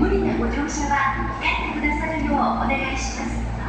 無理なご乗車は控えてくださるようお願いします。